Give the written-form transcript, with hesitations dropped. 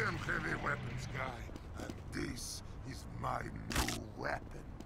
am heavy weapons guy, and this is my new weapon.